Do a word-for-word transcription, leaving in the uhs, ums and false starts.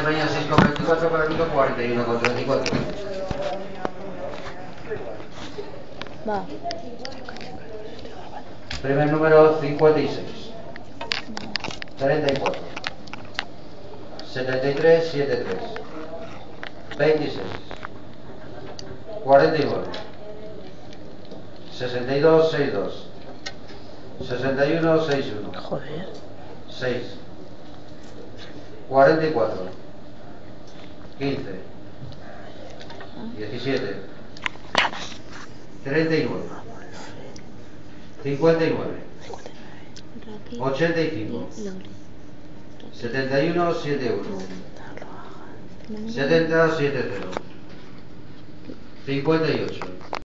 España seis coma veinticuatro, para Nico cuarenta y uno coma treinta y cuatro. Va. Primer número cincuenta y seis, treinta y cuatro, setenta y tres, setenta y tres, veintiséis, cuarenta y nueve, sesenta y dos, sesenta y dos, sesenta y uno, sesenta y uno, Joder. seis, cuarenta y cuatro, quince, diecisiete, treinta y nueve, cincuenta y nueve, ochenta y cinco, setenta y uno, setenta y uno, setenta, setenta, cincuenta y ocho.